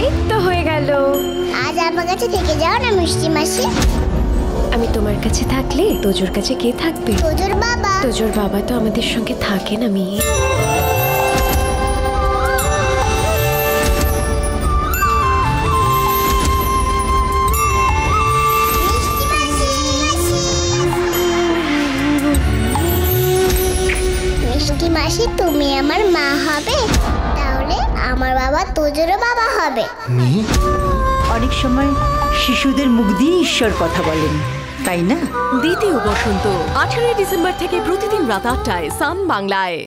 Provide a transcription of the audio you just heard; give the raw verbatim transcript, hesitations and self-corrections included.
ঠিক তো হয়ে গেল। আজ আমার কাছে থেকে যাও না মিষ্টি মাসি। আমি তোমার কাছে থাকলে তোজোর কাছে কে থাকবে? তোজোর বাবা। তোজোর বাবা তো আমাদের সঙ্গে থাকে না মেয়ে। মিষ্টি মাসি তুমি আমার মা হবে, তাহলে আমার বাবা তোজোরও বাবা হবে। অনেক সময় শিশুদের মুখ দিয়ে ঈশ্বর কথা বলেন, তাই না? দ্বিতীয় বসন্ত আঠারোই ডিসেম্বর থেকে প্রতিদিন রাত আটটায় সান বাংলায়।